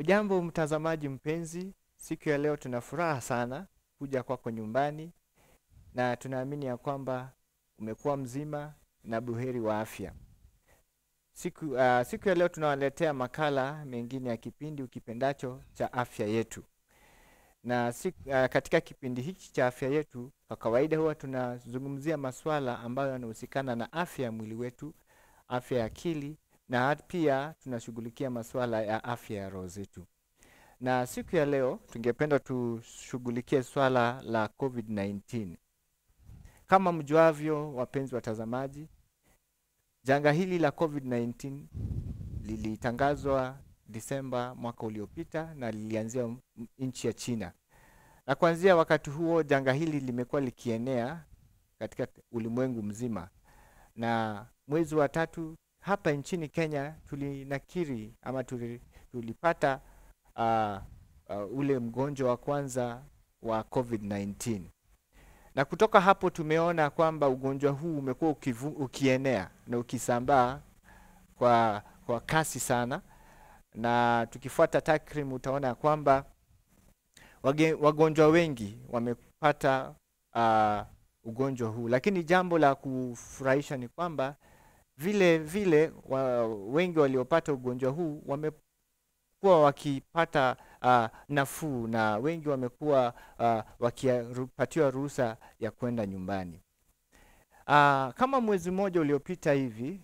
Hujambo mtazamaji mpenzi, siku ya leo tuna furaha sana kuja kwako nyumbani na tunaamini ya kwamba umekuwa mzima na buheri wa afya. Siku ya leo tunawaletea makala mengine ya kipindi ukipendacho cha Afya Yetu. Na katika kipindi hiki cha Afya Yetu, kwa kawaida huwa tunazungumzia masuala ambayo yanahusikana na afya ya mwili wetu, afya ya akili, na pia tunashughulikia masuala ya afya ya roho zetu. Na siku ya leo tungependa tushughulikie swala la COVID-19. Kama mjuavyo wapenzi watazamaji, janga hili la COVID-19 lilitangazwa Disemba mwaka uliopita na lilianzia nchi ya China. Na kuanzia wakati huo janga hili limekuwa likienea katika ulimwengu mzima. Na mwezi wa 3 hapa nchini Kenya tulinakiri ama tulipata ule mgonjwa wa kwanza wa COVID-19. Na kutoka hapo tumeona kwamba ugonjwa huu umekuwa ukienea na ukisambaa kwa kasi sana. Na tukifuata takrimu utaona kwamba wagonjwa wengi wamepata ugonjwa huu. Lakini jambo la kufurahisha ni kwamba vile wengi waliopata ugonjwa huu wamekuwa wakipata nafuu na wengi wamekuwa wakipatiwa ruhusa ya kwenda nyumbani. Kama mwezi mmoja uliopita hivi,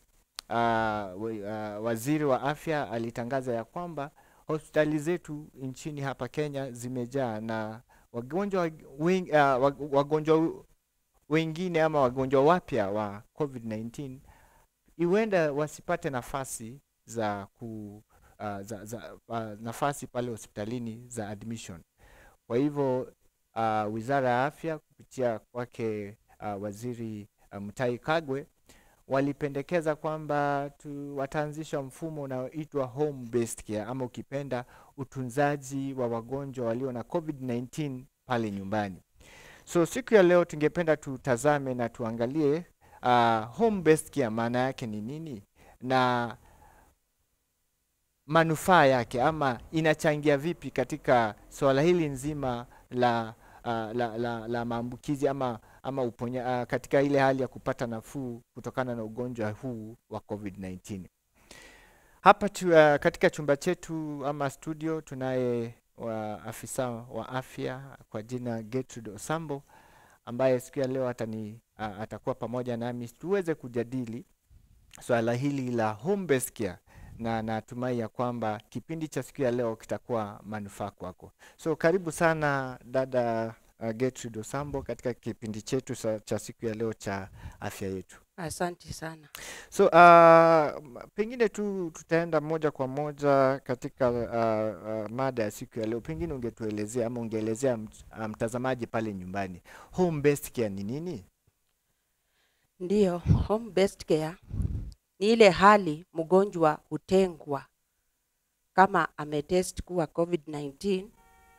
waziri wa afya alitangaza ya kwamba hospitali zetu nchini hapa Kenya zimejaa na wagonjwa wengine ama wagonjwa wapya wa COVID-19 huenda wasipate nafasi nafasi pale hospitalini za admission. Kwa hivyo Wizara ya Afya kupitia kwake Waziri Mutahi Kagwe walipendekeza kwamba wataanzisha mfumo unaoitwa home based care ama ukipenda utunzaji wa wagonjwa walio na COVID-19 pale nyumbani. So siku ya leo tungependa tutazame na tuangalie home based care maana yake ni nini na manufaa yake ama inachangia vipi katika swala hili nzima la maambukizi ama katika ile hali ya kupata nafuu kutokana na ugonjwa huu wa COVID-19. Hapa katika chumba chetu ama studio tunaye afisa wa afya kwa jina Yetu ambaye siku ya leo atakuwa pamoja nami tuweze kujadili swala hili la home based care, na natumai ya kwamba kipindi cha siku ya leo kitakuwa manufaa kwako. So karibu sana dada Yetu katika kipindi chetu cha siku ya leo cha Afya Yetu. Asante sana. So pengine tutaenda moja kwa moja katika mada ya siku ya leo. Pengine ungetuelezea ama ungeelezea mtazamaji pale nyumbani, home based care ni nini? Ndiyo, home based care ni ile hali mgonjwa hutengwa kama ametest kuwa COVID-19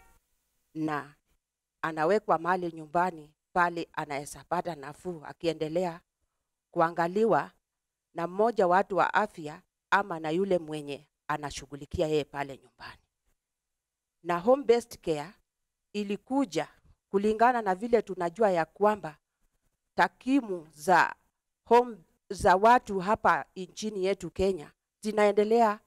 na anawekwa mahali nyumbani pale anaweza pata nafuu akiendelea kuangaliwa na mmoja watu wa afya ama na yule mwenye anashughulikia yeye pale nyumbani. Na home based care ilikuja kulingana na vile tunajua ya kwamba takwimu za watu hapa nchini yetu Kenya zinaendelea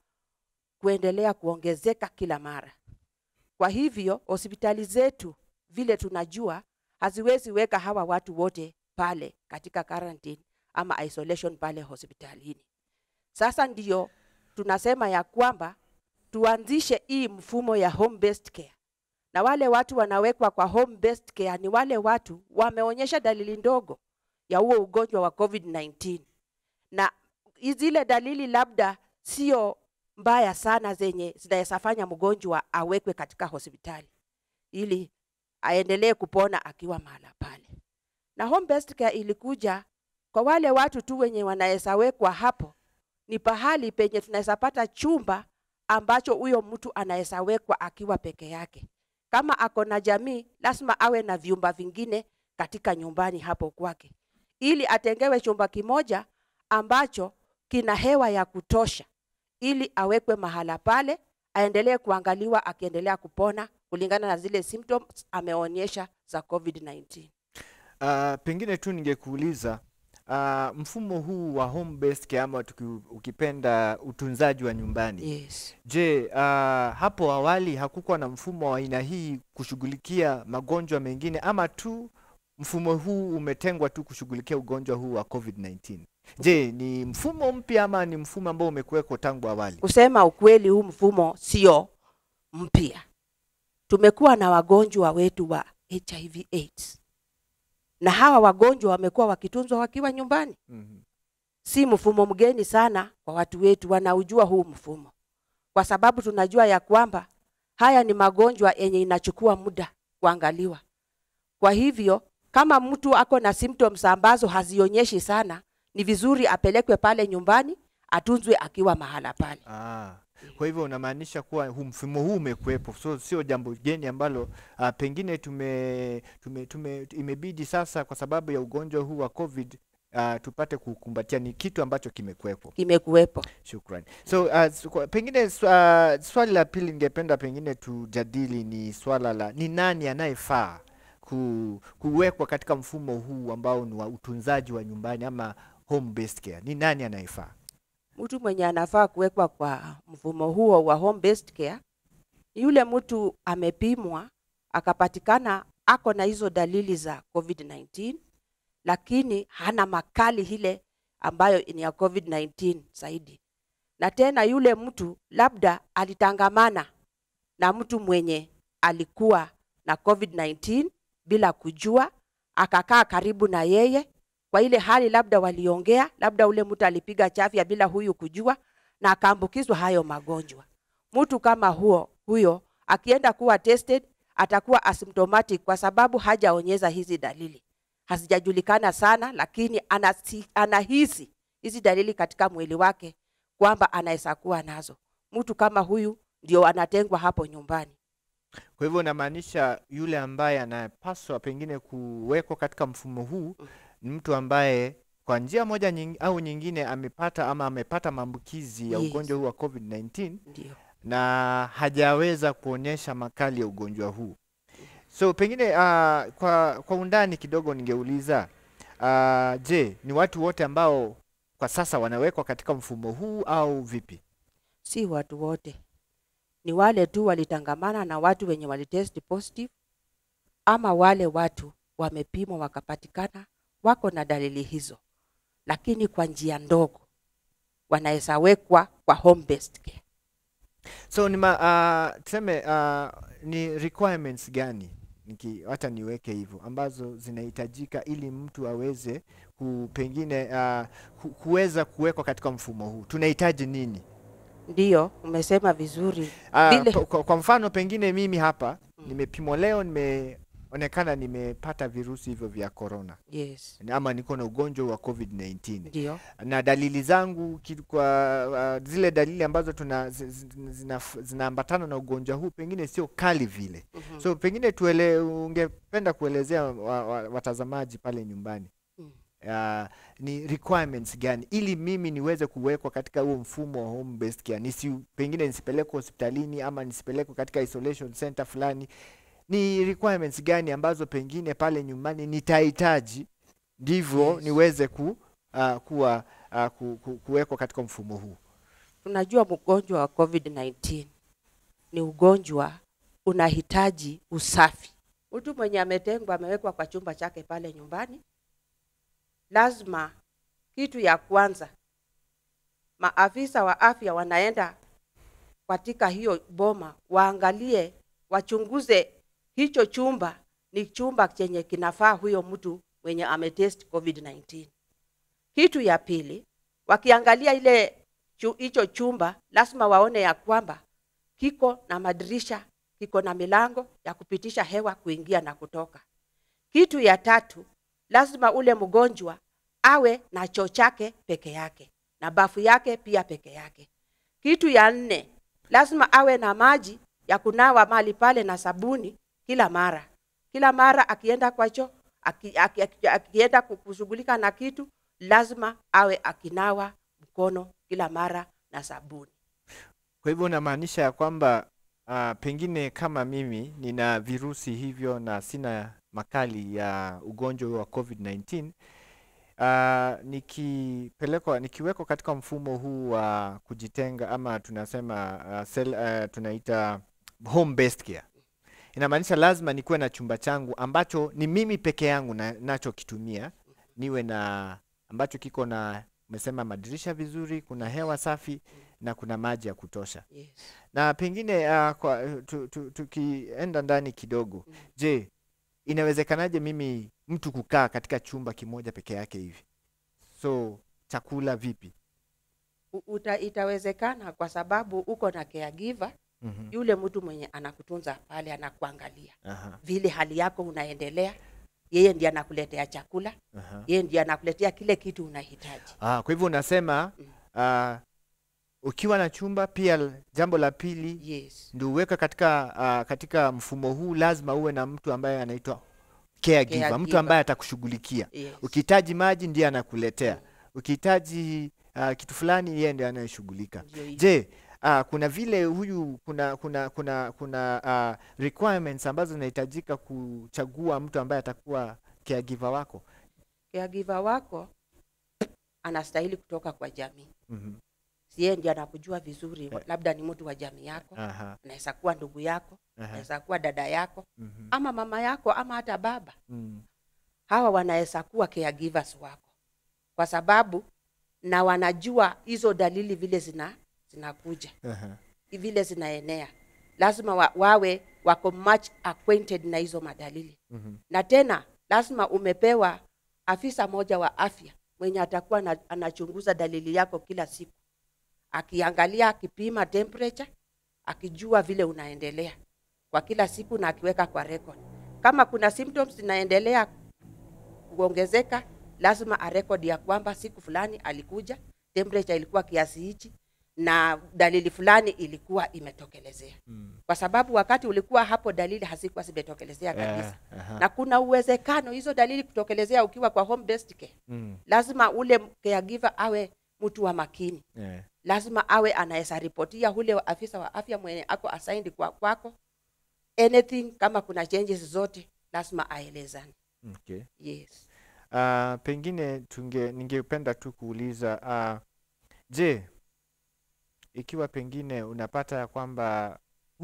kuongezeka kila mara. Kwa hivyo hospitali zetu vile tunajua haziwezi weka hawa watu wote pale katika quarantine ama isolation pale hospitalini. Sasa ndio tunasema ya kwamba tuanzishe hii mfumo ya home based care. Na wale watu wanawekwa kwa home based care ni wale watu wameonyesha dalili ndogo ya huo ugonjwa wa COVID-19. Na zile dalili labda sio mbaya sana zenye zinaweza fanya mgonjwa awekwe katika hospitali ili aendelee kupona akiwa mahala pale. Na home based care ilikuja kwa wale watu tu wenye wanaweza wekwa hapo, ni pahali penye tunaweza pata chumba ambacho huyo mtu anaweza wekwa akiwa peke yake. Kama ako na jamii lazima awe na vyumba vingine katika nyumbani hapo kwake, ili atengewe chumba kimoja ambacho kina hewa ya kutosha ili awekwe mahala pale aendelee kuangaliwa akiendelea kupona kulingana na zile symptoms ameonyesha za COVID-19. Pengine tu ningekuuliza mfumo huu wa home based care ama ukipenda utunzaji wa nyumbani. Yes. Je, hapo awali hakukuwa na mfumo wa aina hii kushughulikia magonjwa mengine, ama tu mfumo huu umetengwa tu kushughulikia ugonjwa huu wa COVID-19? Je, ni mfumo mpya ama ni mfumo ambao umekuweko tangu awali? Kusema ukweli, huu mfumo sio mpya. Tumekuwa na wagonjwa wetu wa HIV/AIDS. Na hawa wagonjwa wamekuwa wakitunzwa wakiwa nyumbani. Si mfumo mgeni sana kwa watu wetu, wanaujua huu mfumo. Kwa sababu tunajua ya kwamba haya ni magonjwa yenye inachukua muda kuangaliwa. Kwa hivyo, kama mtu ako na symptoms ambazo hazionyeshi sana, ni vizuri apelekwe pale nyumbani, atunzwe akiwa mahala pale. Kwa hivyo unamaanisha kuwa mfumo huu umekuwepo, so sio jambo geni ambalo pengine imebidi sasa kwa sababu ya ugonjwa huu wa COVID tupate kukumbatia. Ni kitu ambacho kimekuwepo. Shukrani. So pengine swali la pili ningependa pengine tujadili ni swala la ni nani anayefaa kuwekwa katika mfumo huu ambao ni wa utunzaji wa nyumbani ama home based care. Ni nani anayefaa? Mtu mwenye anafaa kuwekwa kwa mfumo huo wa home based care yule mtu amepimwa akapatikana ako na hizo dalili za COVID-19, lakini hana makali ile ambayo ni ya COVID-19 zaidi. Na tena yule mtu labda alitangamana na mtu mwenye alikuwa na COVID-19 bila kujua, akakaa karibu na yeye. Kwa ile hali labda waliongea, labda ule mtu alipiga chafya bila huyu kujua na akaambukizwa hayo magonjwa. Mtu kama huyo akienda kuwa tested atakuwa asymptomatic kwa sababu hajaonyesha hizi dalili. Hazijajulikana sana, lakini anahisi hizi dalili katika mwili wake kwamba anaweza kuwa nazo. Mtu kama huyu ndio anatengwa hapo nyumbani. Kwa hivyo unamaanisha yule ambaye anapaswa pengine kuwekwa katika mfumo huu ni mtu ambaye kwa njia moja au nyingine amepata maambukizi ya ugonjwa huu wa COVID-19. Ndio. Na hajaweza kuonyesha makali ya ugonjwa huu. So pengine kwa undani kidogo ningeuliza, je, ni watu wote ambao kwa sasa wanawekwa katika mfumo huu au vipi? Si watu wote. Ni wale tu walitangamana na watu wenye walitest positive, ama wale watu wamepimwa wakapatikana wako na dalili hizo, lakini kwa njia ndogo wanaweza wekwa kwa home based care. So tuseme ni requirements gani, hata niweke hivyo, ambazo zinahitajika ili mtu aweze pengine kuweza kuwekwa katika mfumo huu? Tunahitaji nini? Ndio, umesema vizuri. Kwa mfano pengine mimi hapa nimepimwa leo, nimeonekana nimepata virusi hivyo vya corona. Yes. Ama niko na ugonjwa wa COVID-19. Ndio. Na dalili zangu kwa zile dalili ambazo zinaambatana na ugonjwa huu pengine sio kali vile. So pengine ungependa kuelezea watazamaji pale nyumbani ni requirements gani ili mimi niweze kuwekwa katika huo mfumo wa home based care? Pengine nisipelekwe hospitalini ama nisipelekwe katika isolation center fulani. Ni requirements gani ambazo pengine pale nyumbani nitahitaji ndivyo niweze kuwekwa katika mfumo huu? Tunajua mgonjwa wa COVID-19 ni ugonjwa unahitaji usafi. Mtu mwenye ametengwa amewekwa kwa chumba chake pale nyumbani, lazima kitu ya kwanza maafisa wa afya wanaenda katika hiyo boma waangalie, wachunguze hicho chumba ni chumba chenye kinafaa huyo mtu mwenye ametest COVID-19. Kitu ya pili, wakiangalia hicho chumba lazima waone ya kwamba kiko na madirisha, kiko na milango ya kupitisha hewa kuingia na kutoka. Kitu ya tatu, lazima ule mgonjwa awe na choo chake peke yake na bafu yake pia peke yake. Kitu ya nne, lazima awe na maji ya kunawa mahali pale na sabuni kila mara. Kila mara akienda kwa choo, akienda kushughulika na kitu, lazima awe akinawa mkono kila mara na sabuni. Kwa hivyo unamaanisha ya kwamba pengine kama mimi nina virusi hivyo na sina makali ya ugonjwa huu wa COVID-19, nikiwekwa katika mfumo huu wa kujitenga ama tunasema tunaita home based care, inamaanisha lazima nikuwe na chumba changu ambacho ni mimi peke yangu nacho kitumia, niwe na ambacho kiko na umesema madirisha vizuri, kuna hewa safi na kuna maji ya kutosha. Yes. Na pengine tukienda ndani kidogo, je, inawezekanaje mimi mtu kukaa katika chumba kimoja peke yake hivi? So chakula vipi? Itawezekana kwa sababu uko na caregiver, yule mtu mwenye anakutunza pale, anakuangalia vile hali yako unaendelea. Yeye ndiye anakuletea chakula, yeye ndiye anakuletea kile kitu unahitaji. Kwa hivyo unasema ukiwa na chumba pia, jambo la pili, Yes, ndio uweka katika mfumo huu lazima uwe na mtu ambaye anaitwa caregiver, mtu ambaye atakushughulikia. Yes. Ukihitaji maji ndiye anakuletea. Ukihitaji kitu fulani yeye ndiye anayeshughulika. Je, kuna vile huyu kuna requirements ambazo zinahitajika kuchagua mtu ambaye atakuwa caregiver wako? Caregiver wako anastahili kutoka kwa jamii. Yeye ndiye anakujua vizuri, labda ni mtu wa jamii yako, anaweza kuwa ndugu yako, anaweza kuwa dada yako, ama mama yako, ama hata baba. Hawa wanaweza kuwa caregivers wako kwa sababu na wanajua hizo dalili vile zinakuja, vile zinaenea. Lazima wawe wako much acquainted na hizo madalili. Na tena lazima umepewa afisa moja wa afya mwenye atakuwa anachunguza dalili yako kila siku, akiangalia, akipima temperature, akijua vile unaendelea kwa kila siku na akiweka kwa record. Kama kuna symptoms zinaendelea kuongezeka, lazima a record ya kwamba siku fulani alikuja, temperature ilikuwa kiasi hichi na dalili fulani ilikuwa imetokelezea. Kwa sababu wakati ulikuwa hapo dalili hazikuwa zimetokelezea kabisa. Na kuna uwezekano hizo dalili kutokelezea ukiwa kwa home based care. Lazima ule caregiver awe mtu wa makini. Lazima awe anaweza ripotia ule afisa wa afya mwenye ako assigned kwako. Anything, kama kuna changes zote lazima aelezane. Okay. Yes. Pengine ningependa tu kuuliza, je, ikiwa pengine unapata ya kwamba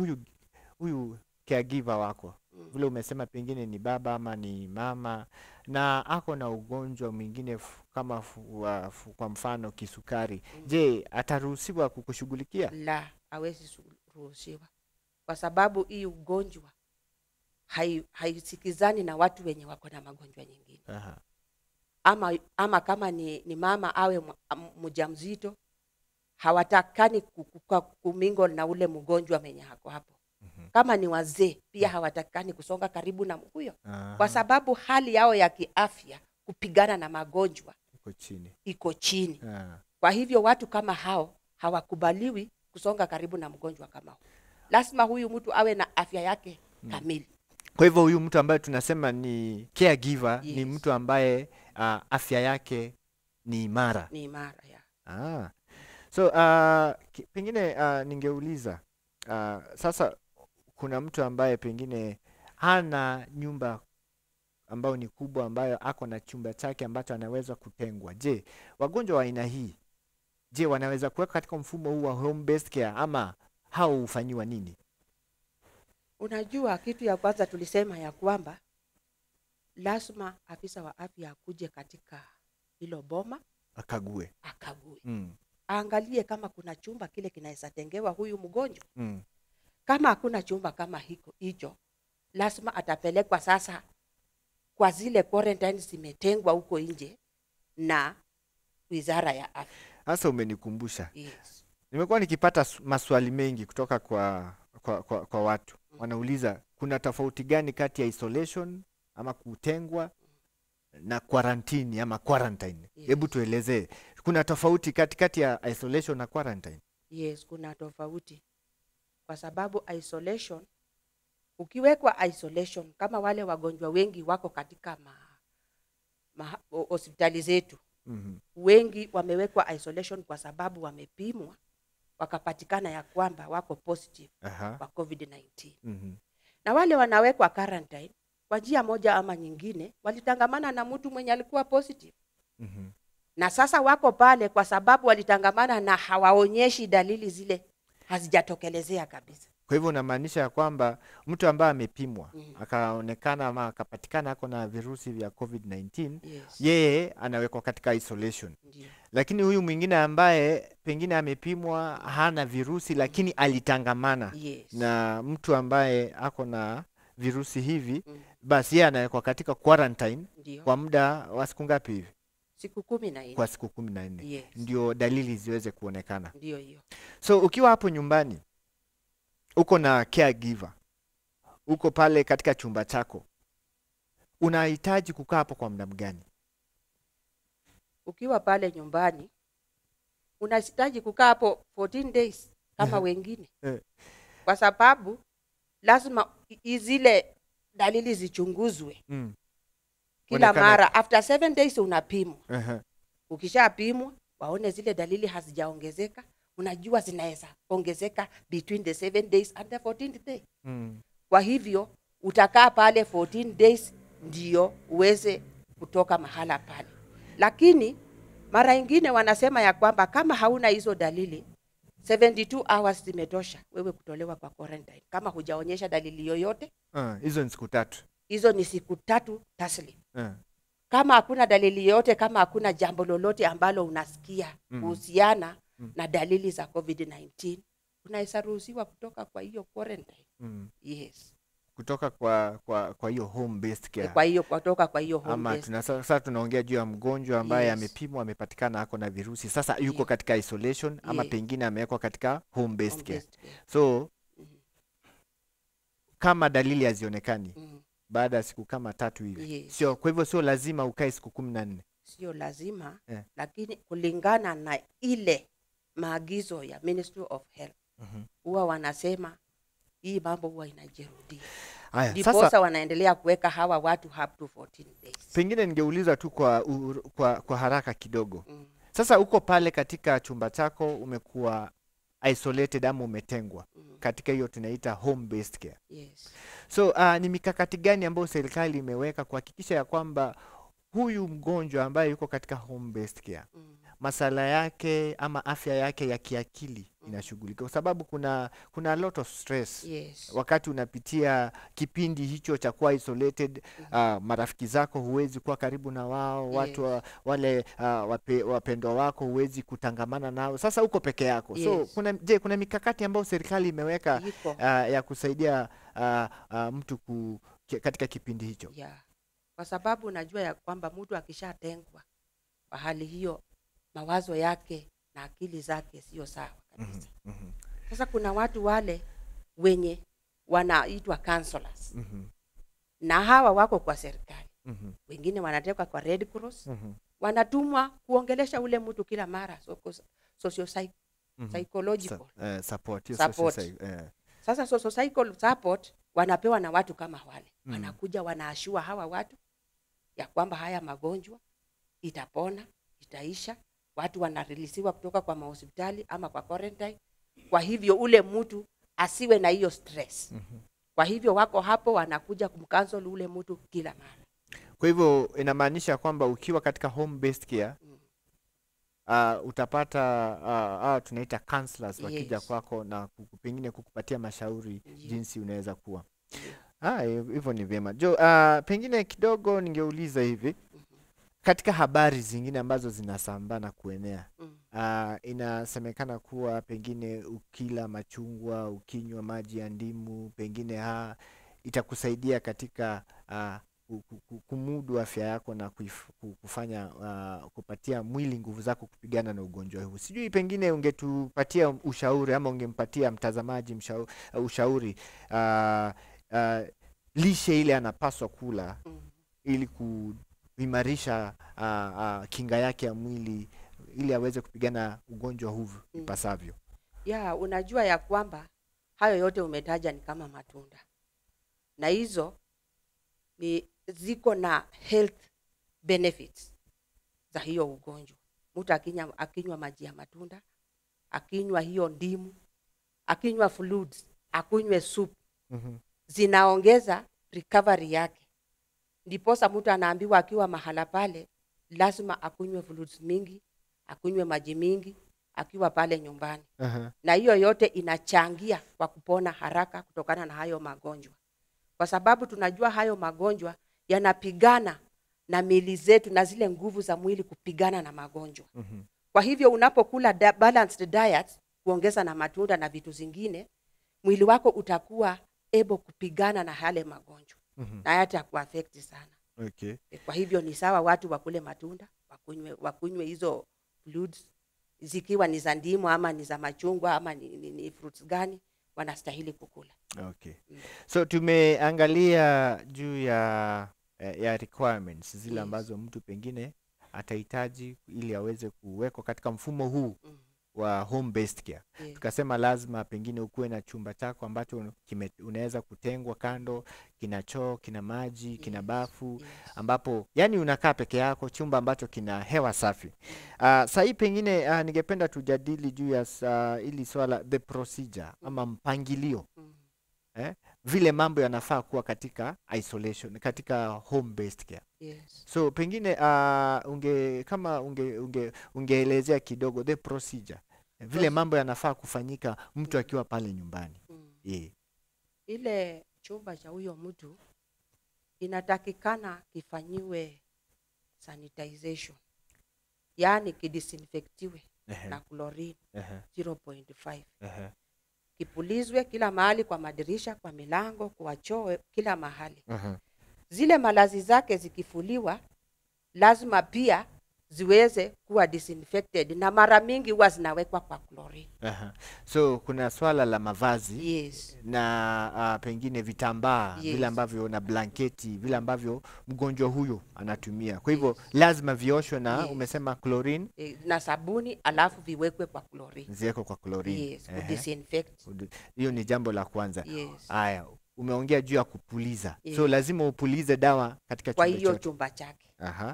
huyu caregiver wako vile umesema pengine ni baba ama ni mama na ako na ugonjwa mwingine kama kwa mfano kisukari, je, ataruhusiwa kukushughulikia? La, hawezi ruhusiwa kwa sababu hii ugonjwa haisikizani na watu wenye wako na magonjwa nyingine. Ama kama ni mama awe mjamzito, hawatakani kumingo na ule mgonjwa mwenye hako hapo. Kama ni wazee pia hawatakani kusonga karibu na huyo, kwa sababu hali yao ya kiafya kupigana na magonjwa iko chini. Kwa hivyo watu kama hao hawakubaliwi kusonga karibu na mgonjwa kama huyo. Lazima huyu mtu awe na afya yake kamili. Kwa hivyo huyu mtu ambaye tunasema ni caregiver, yes, ni mtu ambaye afya yake ni imara. Ni imara, yeah. So pengine ningeuliza sasa, kuna mtu ambaye pengine hana nyumba ambayo ni kubwa, ambayo ako na chumba chake ambacho anaweza kutengwa. Je, wagonjwa wa aina hii, je, wanaweza kuweka katika mfumo huu wa home based care ama hao hufanyiwa nini? Unajua, kitu ya kwanza tulisema ya kwamba lazima afisa wa afya akuje katika hilo boma, akague. Aangalie kama kuna chumba kile kinaweza tengewa huyu mgonjwa. Kama hakuna chumba kama hicho, lazima atapelekwa sasa kwa zile quarantine zimetengwa huko nje na Wizara ya Afya. Sasa umenikumbusha. Yes. Nimekuwa nikipata maswali mengi kutoka kwa watu. Wanauliza kuna tofauti gani kati ya isolation ama kutengwa na quarantine ama quarantine? Hebu tuelezee. Kuna tofauti kati ya isolation na quarantine? Yes, kuna tofauti. Kwa sababu isolation, ukiwekwa isolation, kama wale wagonjwa wengi wako katika hospitali zetu, wengi wamewekwa isolation kwa sababu wamepimwa wakapatikana ya kwamba wako positive Aha. kwa COVID-19. Mhm. Na wale wanawekwa quarantine kwa njia moja ama nyingine walitangamana na mtu mwenye alikuwa positive. Mhm. Na sasa wako pale kwa sababu walitangamana na hawaonyeshi dalili zile, hazijatokelezea kabisa. Kwa hivyo unamaanisha ya kwamba mtu ambaye amepimwa akaonekana ama akapatikana ako na virusi vya COVID-19, Yes. yeye anawekwa katika isolation. Ndiyo. Lakini huyu mwingine ambaye pengine amepimwa hana virusi lakini alitangamana Yes. na mtu ambaye ako na virusi hivi, Mm. basi yeye anawekwa katika quarantine Ndiyo. kwa muda wa siku ngapi hivi? Siku 14. Kwa siku 14. Yes. Ndio dalili ziweze kuonekana. Ndiyo hiyo. So ukiwa hapo nyumbani, uko na caregiver, uko pale katika chumba chako, unahitaji kukaa hapo kwa muda gani? Ukiwa pale nyumbani unahitaji kukaa hapo 14 days kama wengine. Kwa sababu lazima zile dalili zichunguzwe. Kila Onekana. mara after 7 days unapimwa. Aha. Ukishapimwa waone zile dalili hazijaongezeka, unajua zinaweza ongezeka between the 7 days and the 14th day. Kwa hivyo utakaa pale 14 days ndio uweze kutoka mahala pale. Lakini mara ingine wanasema ya kwamba kama hauna hizo dalili 72 hours zimetosha wewe kutolewa kwa quarantine kama hujaonyesha dalili yoyote. Hizo ni siku 3. Hizo ni siku 3 taslim. Kama hakuna dalili yoyote, kama hakuna jambo lolote ambalo unasikia kuhusiana na dalili za COVID-19, unaweza ruhusiwa kutoka kwa hiyo quarantine. Yes. Kutoka kwa hiyo home based care. Kwa hiyo kutoka kwa hiyo home Ama based. sasa tunaongea juu ya mgonjwa ambaye Yes. amepimwa amepatikana ako na virusi. Sasa yuko katika isolation ama Yes. pengine amewekwa katika home based Home care. based care. So kama dalili hazionekani Mm. baada ya siku kama 3 hivi. Yes. Kwa hivyo sio lazima ukae siku 14. Sio lazima, Yeah. lakini kulingana na ile maagizo ya Ministry of Health huwa wanasema hii mambo huwa inajirudia. Haya, Ndiposa sasa wanaendelea kuweka hawa watu up to 14 days. pengine ningeuliza tu kwa haraka kidogo. Sasa uko pale katika chumba chako, umekuwa isolated ama umetengwa katika hiyo tunaita home based care. Yes. So ni mikakati gani ambayo serikali imeweka kuhakikisha ya kwamba huyu mgonjwa ambaye yuko katika home based care masala yake ama afya yake ya kiakili inashughulika, kwa sababu kuna a lot of stress. Yes. Wakati unapitia kipindi hicho cha kuwa isolated, marafiki zako huwezi kuwa karibu na wao, watu wale wapendwa wako huwezi kutangamana nao, sasa uko peke yako. Yes. So kuna mikakati ambayo serikali imeweka ya kusaidia mtu katika kipindi hicho? Yeah. Kwa sababu najua ya kwamba mtu akishatengwa kwa hali hiyo mawazo yake na akili zake sio sawa kabisa. Sasa kuna watu wale wenye wanaitwa counselors. Na hawa wako kwa serikali. Wengine wanatekwa kwa Red Cross. Wanatumwa kuongelesha ule mtu kila mara psychological support. Sasa psychological support wanapewa na watu kama wale. Wanakuja wanaashua hawa watu ya kwamba haya magonjwa itapona, itaisha. Watu wanarelisiwa kutoka kwa mahospitali ama kwa quarantine. Kwa hivyo ule mtu asiwe na hiyo stress. Kwa hivyo wako hapo wanakuja kumcancel ule mtu kila mara. Kwa hivyo inamaanisha kwamba ukiwa katika home based care utapata tunaita counselors wakija kwako na pengine kukupatia mashauri jinsi unaweza kuwa. Hivyo ni vyema. Pengine kidogo ningeuliza hivi. Katika habari zingine ambazo zinasambaa na kuenea, inasemekana kuwa pengine ukila machungwa, ukinywa maji ya ndimu, pengine itakusaidia katika kumudu afya yako na kufanya kupatia mwili nguvu zako kupigana na ugonjwa huu. Sijui pengine ungetupatia ushauri ama ungempatia mtazamaji ushauri lishe ile anapaswa kula ili kuimarisha kinga yake ya mwili ili aweze kupigana ugonjwa huu ipasavyo. Unajua ya kwamba hayo yote umetaja ni kama matunda. Na hizo ni ziko na health benefits za hiyo ugonjwa. Mtu akinywa maji ya matunda, akinywa hiyo ndimu, akinywa fluids, akunywe soup, zinaongeza recovery yake. Ndiposa mtu anaambiwa akiwa mahala pale lazima akunywe fluids mingi, akunywe maji mingi akiwa pale nyumbani. Na hiyo yote inachangia kwa kupona haraka kutokana na hayo magonjwa. Kwa sababu tunajua hayo magonjwa yanapigana na miili zetu na zile nguvu za mwili kupigana na magonjwa. Kwa hivyo unapokula balanced diet, kuongeza na matunda na vitu zingine, mwili wako utakuwa able kupigana na yale magonjwa. Na hata kuaffect sana. Okay. Kwa hivyo ni sawa watu wakule matunda, wakunywe hizo fluids, zikiwa ni za ndimu ama ni za machungwa ama ni fruits gani wanastahili kukula. Okay. So tumeangalia juu ya requirements zile ambazo mtu pengine atahitaji ili aweze kuwekwa katika mfumo huu wa home based care. Tukasema lazima pengine ukuwe na chumba chako ambacho unaweza kutengwa kando, kina choo, kina maji, kina bafu, ambapo yani unakaa peke yako, chumba ambacho kina hewa safi. Sasa hii pengine ningependa tujadili juu ya ili swala the procedure ama mpangilio. Vile mambo yanafaa kuwa katika isolation, katika home based care. So pengine ungeelezea kidogo the procedure, vile mambo yanafaa kufanyika mtu akiwa pale nyumbani. Ile chumba cha huyo mtu inatakikana kifanyiwe sanitization, yani kidisinfectiwe na chlorine 0.5. Kipulizwe kila mahali, kwa madirisha, kwa milango, kwa choo, kila mahali. Zile malazi zake zikifuliwa lazima pia ziweze kuwa disinfected, na mara mingi huwa zinawekwa kwa chlorine. So kuna swala la mavazi na pengine vitambaa vile ambavyo na blanketi vile ambavyo mgonjwa huyo anatumia. Kwa hivyo lazima vioshwe na umesema chlorine na sabuni, alafu viwekwe kwa chlorine. Ziwekwe kwa chlorine. Disinfect. Hiyo ni jambo la kwanza. Haya, umeongea juu ya kupuliza. So lazima upulize dawa katika kwa hiyo chumba chake.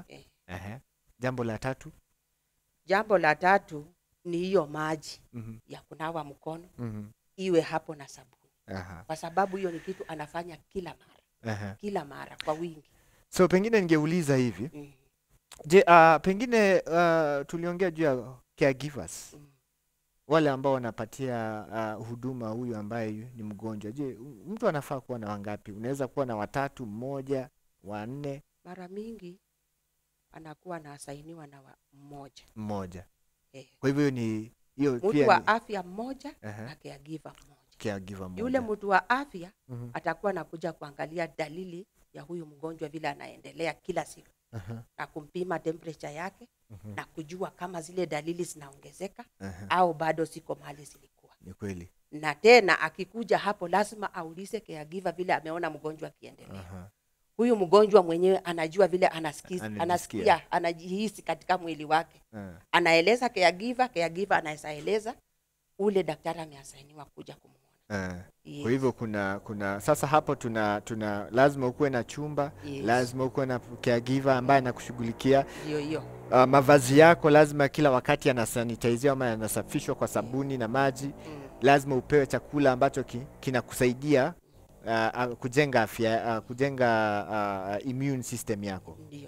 Jambo la tatu? Jambo la tatu ni hiyo maji ya kunawa mkono iwe hapo na sabuni. Kwa sababu hiyo ni kitu anafanya kila mara. Kila mara kwa wingi. So pengine ningeuliza hivi. Je, pengine tuliongea juu ya caregivers. Wale ambao wanapatia huduma huyu ambaye ni mgonjwa. Je, mtu anafaa kuwa na wangapi? Unaweza kuwa na 3, 1, 4? Mara mingi anakuwa na asainiwa na mmoja. Kwa hivyo ni hiyo mtu pia wa afya mmoja na caregiver mmoja. Yule mtu wa afya atakuwa anakuja kuangalia dalili ya huyu mgonjwa vile anaendelea kila siku. Na kumpima temperature yake na kujua kama zile dalili zinaongezeka au bado siko mahali zilikuwa. Ni kweli. Na tena akikuja hapo lazima aulize caregiver vile ameona mgonjwa akiendelea. Huyu mgonjwa mwenyewe anajua vile anasikia, anajihisi katika mwili wake. Anaeleza caregiver anaeleza ule daktari ameasainiwa kuja kumuona. Kwa hivyo kuna sasa hapo tuna lazima ukuwe na chumba, lazima ukuwe na caregiver ambaye anakushughulikia. Mavazi yako lazima kila wakati yanasanitiziwa ama yanasafishwa kwa sabuni na maji. Lazima upewe chakula ambacho kinakusaidia kujenga afya, kujenga immune system yako. Ndio.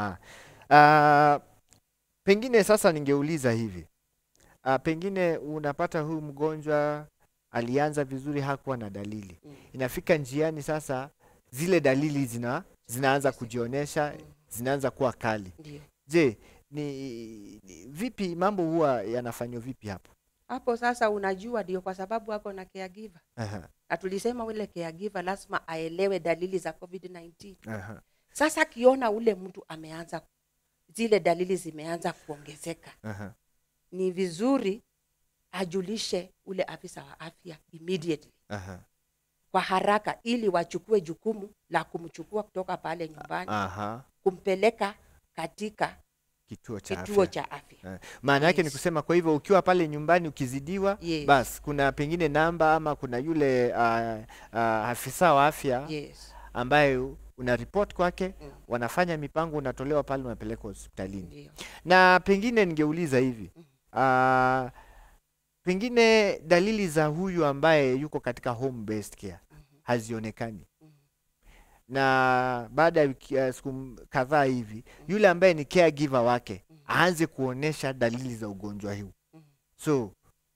Pengine sasa ningeuliza hivi. Pengine unapata huyu mgonjwa alianza vizuri, hakuwa na dalili. Inafika njiani sasa zile dalili zinaanza kujionyesha, zinaanza kuwa kali. Je, ni vipi mambo huwa yanafanywa vipi hapo? Hapo sasa unajua ndio kwa sababu hapo na caregiver. Na tulisema ule caregiver lazima aelewe dalili za COVID-19. Sasa kiona ule mtu ameanza zile dalili zimeanza kuongezeka. Ni vizuri ajulishe ule afisa wa afya immediately. Kwa haraka ili wachukue jukumu la kumchukua kutoka pale nyumbani. Kumpeleka katika kituo cha afya. Maana yake ni kusema, kwa hivyo ukiwa pale nyumbani ukizidiwa, bas kuna pengine namba ama kuna yule afisa wa afya ambaye una report kwake, wanafanya mipango, unatolewa pale, unapelekwa hospitalini. Na pengine ningeuliza hivi, pengine dalili za huyu ambaye yuko katika home based care hazionekani, na baada ya siku kadhaa hivi yule ambaye ni caregiver wake aanze kuonesha dalili za ugonjwa huu, so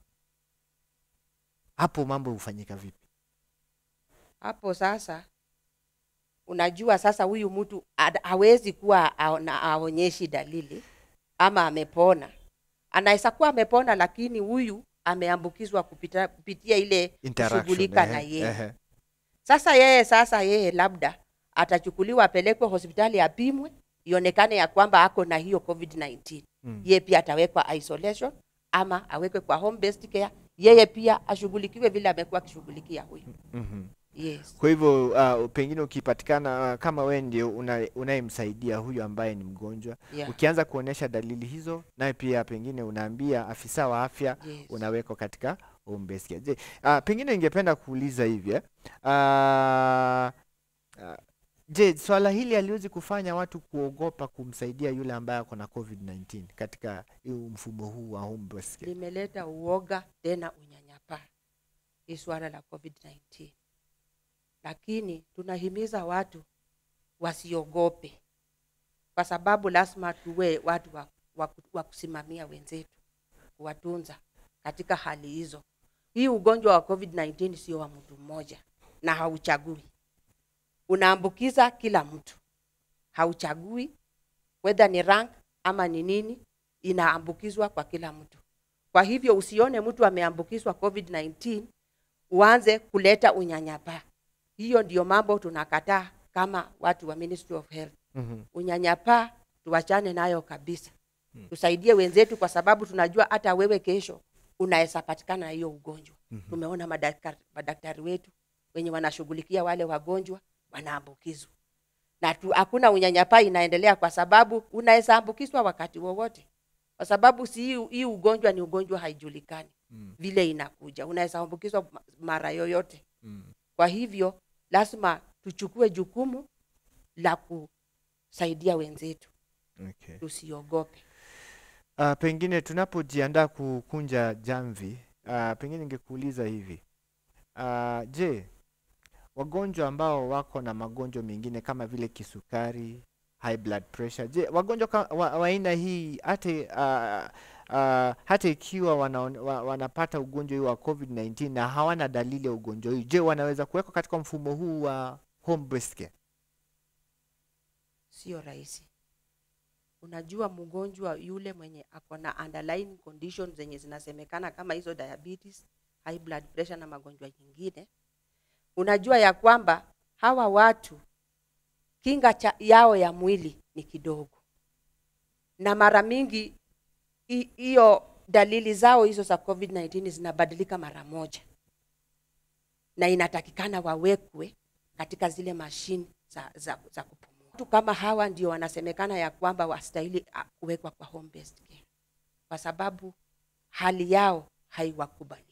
hapo mambo hufanyika vipi? Hapo sasa unajua sasa huyu mtu hawezi kuwa aonyeshi dalili ama amepona. Anaweza kuwa amepona lakini huyu ameambukizwa kupitia ile kushughulika na yeye. Sasa yeye labda atachukuliwa apelekwe hospitali apimwe ionekane ya kwamba ako na hiyo COVID-19. Yeye pia atawekwa isolation ama awekwe kwa home based care, yeye pia ashughulikiwe vile amekuwa akishughulikia huyu. Yes. Kwa hivyo pengine ukipatikana kama wewe ndio unayemsaidia huyu ambaye ni mgonjwa, ukianza kuonesha dalili hizo, naye pia pengine unaambia afisa wa afya, unawekwa katika home based care. Je, pengine ningependa kuuliza hivi je, swala hili haliwezi kufanya watu kuogopa kumsaidia yule ambaye ako na COVID-19 katika mfumo huu wa home based care? Limeleta uoga tena unyanyapaa hii swala la COVID-19. Lakini tunahimiza watu wasiogope, kwa sababu lazima tuwe watu wa kusimamia wenzetu, kuwatunza katika hali hizo. Hii ugonjwa wa COVID-19 sio wa mtu mmoja na hauchagui. Unaambukiza kila mtu. Hauchagui whether ni rank ama ni nini, inaambukizwa kwa kila mtu. Kwa hivyo usione mtu ameambukizwa COVID-19 uanze kuleta unyanyapaa. Hiyo ndio mambo tunakataa kama watu wa Ministry of Health. Unyanyapaa tuachane nayo kabisa. Tusaidie wenzetu, kwa sababu tunajua hata wewe kesho unaweza patikana na hiyo ugonjwa. Tumeona madaktari wetu wenye wanashughulikia wale wagonjwa wanaambukizwa. Na hakuna unyanyapaa inaendelea, kwa sababu unaweza ambukizwa wakati wowote. Kwa sababu si hii ugonjwa ni ugonjwa haijulikani vile inakuja. Unaweza ambukizwa mara yoyote. Kwa hivyo lazima tuchukue jukumu la kusaidia wenzetu. Tusiogope. Pengine tunapojiandaa kukunja jamvi, pengine ningekuuliza hivi. Je, wagonjwa ambao wako na magonjwa mengine kama vile kisukari, high blood pressure, je, wagonjwa wa aina hii hata ikiwa wanapata ugonjwa huu wa COVID-19 na hawana dalili ya ugonjwa huu, je, wanaweza kuwekwa katika mfumo huu wa home based care? Sio rahisi. Unajua mgonjwa yule mwenye ako na underlying conditions zenye zinasemekana kama hizo diabetes, high blood pressure na magonjwa nyingine, unajua ya kwamba hawa watu kinga yao ya mwili ni kidogo. Na mara mingi hiyo dalili zao hizo za COVID-19 zinabadilika mara moja. Na inatakikana wawekwe katika zile mashine za kupumua. Watu kama hawa ndio wanasemekana ya kwamba wastahili kuwekwa kwa home based care, kwa sababu hali yao haiwakubali.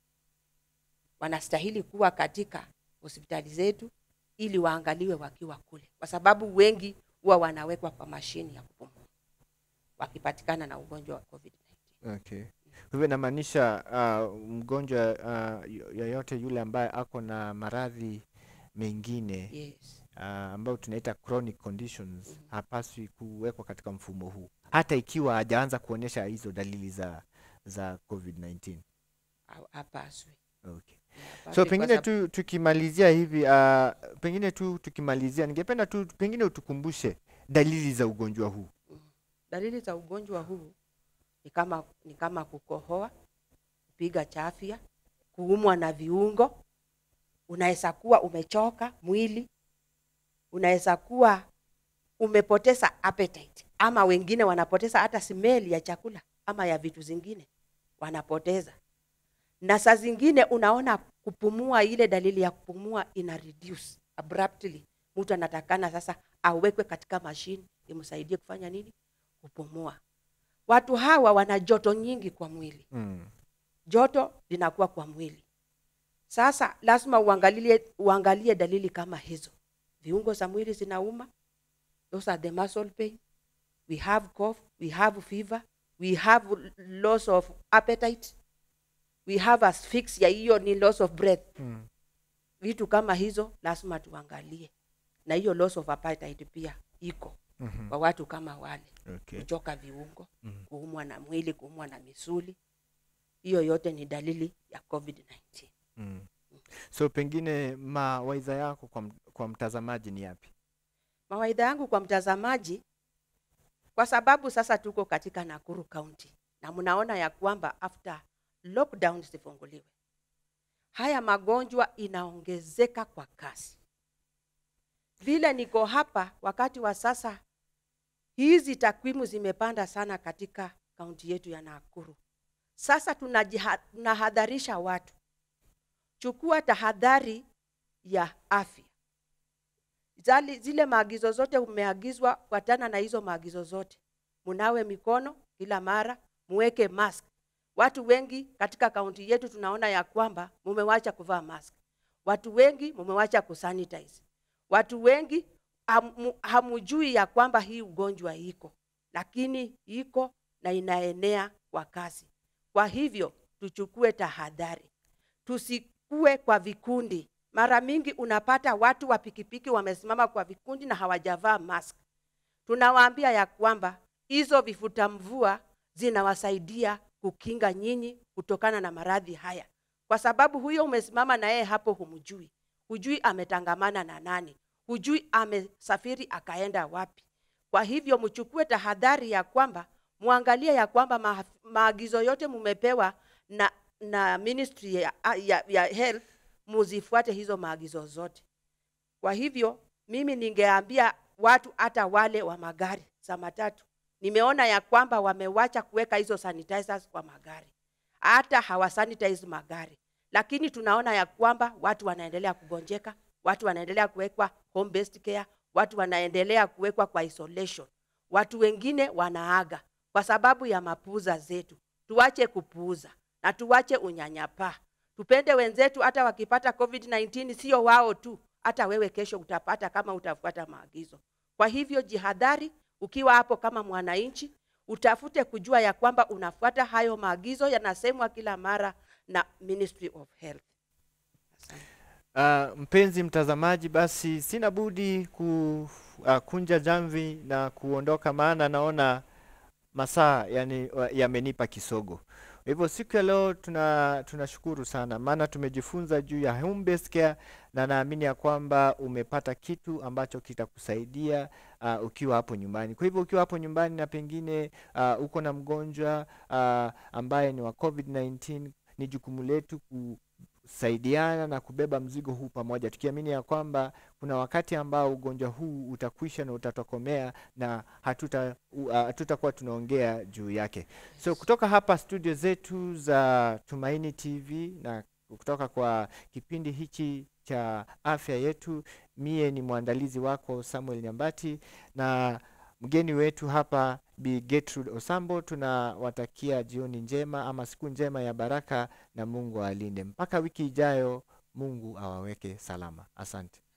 Wanastahili kuwa katika hospitali zetu ili waangaliwe wakiwa kule, kwa sababu wengi huwa wanawekwa kwa mashine ya kupumua wakipatikana na ugonjwa wa COVID-19. Okay. Hivyo inamaanisha mgonjwa yoyote yule ambaye ako na maradhi mengine ambao tunaita chronic conditions hapaswi kuwekwa katika mfumo huu, hata ikiwa hajaanza kuonyesha hizo dalili za COVID-19. Hapaswi. Okay. So pengine tukimalizia hivi, ningependa pengine utukumbushe dalili za ugonjwa huu. Dalili za ugonjwa huu ni kama kukohoa, kupiga chafya, kuumwa na viungo. Unaweza kuwa umechoka mwili, unaweza kuwa umepoteza appetite, ama wengine wanapoteza hata smell ya chakula ama ya vitu zingine wanapoteza. Na saa zingine unaona kupumua, ile dalili ya kupumua ina reduce abruptly. Mtu anatakana sasa awekwe katika mashine imsaidie kufanya nini? Kupumua. Watu hawa wana joto nyingi kwa mwili. Joto linakuwa kwa mwili. Sasa lazima uangalie dalili kama hizo. Viungo za mwili zinauma. Those are the muscle pain. We have cough, we have fever, we have loss of appetite. we have a fix ya hiyo ni loss of breath. Vitu kama hizo lazima tuangalie, na hiyo loss of appetite pia iko kwa watu kama wale. Kuchoka viungo, kuumwa na mwili, kuumwa na misuli, hiyo yote ni dalili ya COVID-19. So pengine mawaidha yako kwa mtazamaji ni yapi? Mawaidha yangu kwa mtazamaji, kwa sababu sasa tuko katika Nakuru County na mnaona ya kwamba after lockdown zifunguliwe, haya magonjwa inaongezeka kwa kasi. Vile niko hapa wakati wa sasa, hizi takwimu zimepanda sana katika kaunti yetu ya Nakuru. Sasa tunahadharisha watu, chukua tahadhari ya afya. Zile maagizo zote umeagizwa, fuatana na hizo maagizo zote. Munawe mikono kila mara, muweke mask. Watu wengi katika kaunti yetu tunaona ya kwamba mumewacha kuvaa mask. Watu wengi mumewacha kusanitize. Watu wengi hamujui ya kwamba hii ugonjwa iko, lakini iko na inaenea kwa kasi. Kwa hivyo tuchukue tahadhari, tusikue kwa vikundi. Mara mingi unapata watu wa pikipiki wamesimama kwa vikundi na hawajavaa mask. Tunawaambia ya kwamba hizo vifuta mvua zinawasaidia kukinga nyinyi kutokana na maradhi haya, kwa sababu huyo umesimama na yeye hapo humjui. Hujui ametangamana na nani, hujui amesafiri akaenda wapi. Kwa hivyo mchukue tahadhari ya kwamba muangalie ya kwamba maagizo yote mumepewa na Ministry ya Health, muzifuate hizo maagizo zote. Kwa hivyo mimi ningeambia watu, hata wale wa magari za matatu, nimeona ya kwamba wamewacha kuweka hizo sanitizers kwa magari, hata hawasanitize magari. Lakini tunaona ya kwamba watu wanaendelea kugonjeka, watu wanaendelea kuwekwa home based care, watu wanaendelea kuwekwa kwa isolation, watu wengine wanaaga kwa sababu ya mapuuza zetu. Tuache kupuuza na tuache unyanyapaa. Tupende wenzetu, hata wakipata COVID-19 sio wao tu, hata wewe kesho utapata kama utafuata maagizo. Kwa hivyo jihadhari, ukiwa hapo kama mwananchi, utafute kujua ya kwamba unafuata hayo maagizo yanasemwa kila mara na Ministry of Health. Mpenzi mtazamaji, basi sina budi kunja jamvi na kuondoka, maana naona masaa yamenipa kisogo. Hivyo siku ya leo tunashukuru sana, maana tumejifunza juu ya home based care, na naamini ya kwamba umepata kitu ambacho kitakusaidia ukiwa hapo nyumbani. Kwa hivyo ukiwa hapo nyumbani na pengine uko na mgonjwa ambaye ni wa COVID-19, ni jukumu letu kusaidiana na kubeba mzigo huu pamoja, tukiamini ya kwamba kuna wakati ambao ugonjwa huu utakwisha na utatokomea na hatutakuwa tunaongea juu yake. So kutoka hapa studio zetu za Tumaini TV na kutoka kwa kipindi hichi cha Afya Yetu, mie ni mwandalizi wako Samuel Nyambati, na mgeni wetu hapa Bi Gertrude Osambo. Tunawatakia jioni njema ama siku njema ya baraka, na Mungu awalinde mpaka wiki ijayo. Mungu awaweke salama. Asante.